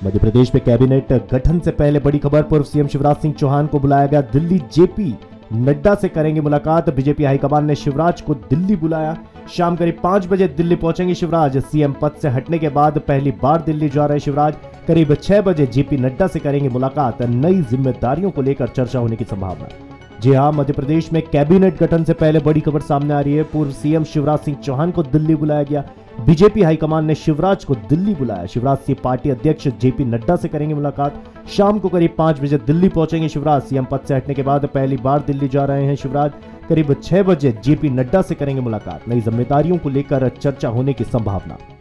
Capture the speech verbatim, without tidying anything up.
मध्य प्रदेश में कैबिनेट गठन से पहले बड़ी खबर। पूर्व सीएम शिवराज सिंह चौहान को बुलाया गया दिल्ली। जेपी नड्डा से करेंगे मुलाकात। बीजेपी हाईकमान ने शिवराज को दिल्ली बुलाया। शाम करीब पांच बजे दिल्ली पहुंचेंगे शिवराज। सीएम पद से हटने के बाद पहली बार दिल्ली जा रहे शिवराज। करीब छह बजे जेपी नड्डा से करेंगे मुलाकात। नई जिम्मेदारियों को लेकर चर्चा होने की संभावना। जी हां, मध्य प्रदेश में कैबिनेट गठन से पहले बड़ी खबर सामने आ रही है। पूर्व सीएम शिवराज सिंह चौहान को दिल्ली बुलाया गया। बीजेपी हाईकमान ने शिवराज को दिल्ली बुलाया। शिवराज से पार्टी अध्यक्ष जेपी नड्डा से करेंगे मुलाकात। शाम को करीब पांच बजे दिल्ली पहुंचेंगे शिवराज। सीएम पद से हटने के बाद पहली बार दिल्ली जा रहे हैं शिवराज। करीब छह बजे जेपी नड्डा से करेंगे मुलाकात। नई जिम्मेदारियों को लेकर चर्चा होने की संभावना।